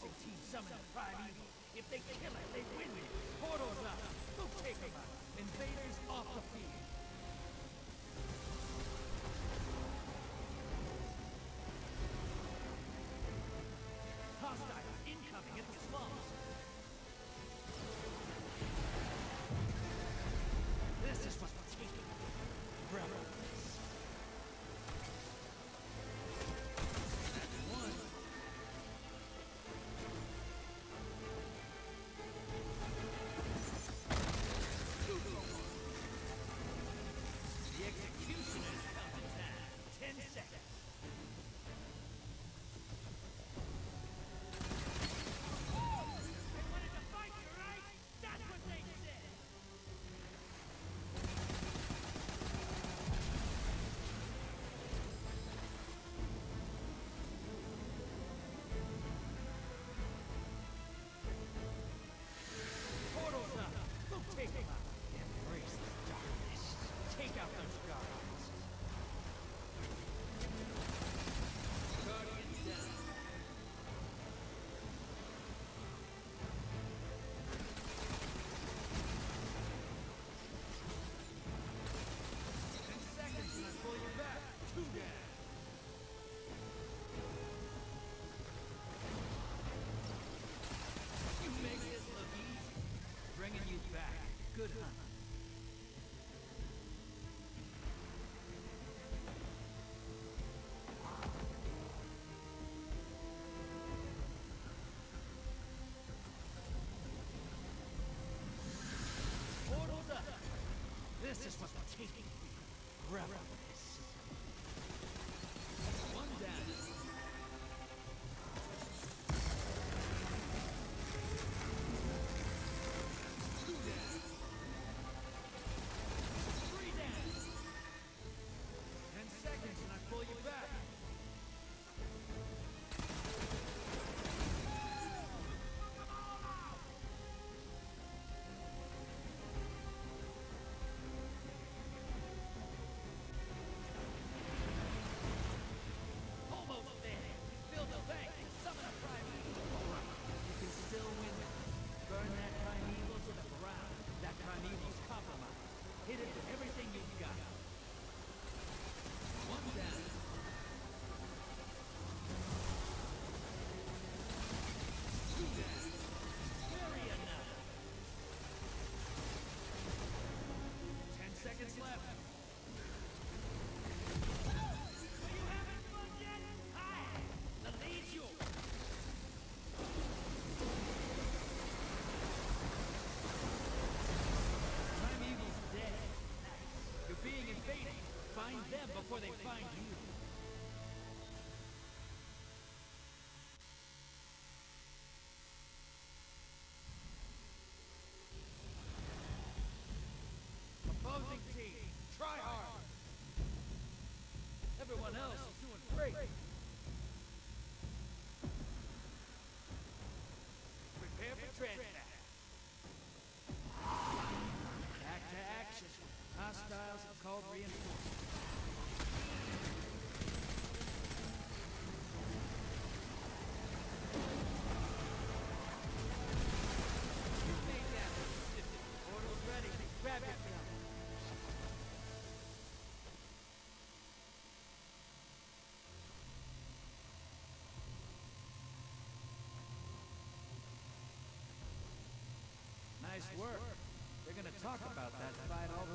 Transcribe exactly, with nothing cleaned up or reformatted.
opposing team summon a primeval. If they kill it, they win. Portals up. Go take them out. Invaders off the field. Hostiles incoming at the slums. This is what we're taking. Rebels. That's one. Two for one. The executioner's coming down. Ten seconds. Take them out. Embrace the darkness. Take out those guardians. Guardians down. Ten seconds and I pull you back. Two down. You make this look easy. Bringing you back. Good hunt. Portals up. This is what we're taking. Rebels. One down. And I pull you back. Almost there. Fill the bank and summon a primeval. All right. You can still win it. Burn that primeval to the ground. That primeval's compromised. Hit it with everything you've got. One down. Two down. Very enough. Ten seconds left. Are you having fun yet? Hi. The lead's yours. Primeval's dead. You're being invaded. Find them before they find you. Opposing team, try hard. Everyone else is doing great. Prepare for transmat. Back to action. Hostiles have called reinforcements. You made that Pacific. Portal's ready. Grab your gun. Nice work. They're gonna talk about that fight all the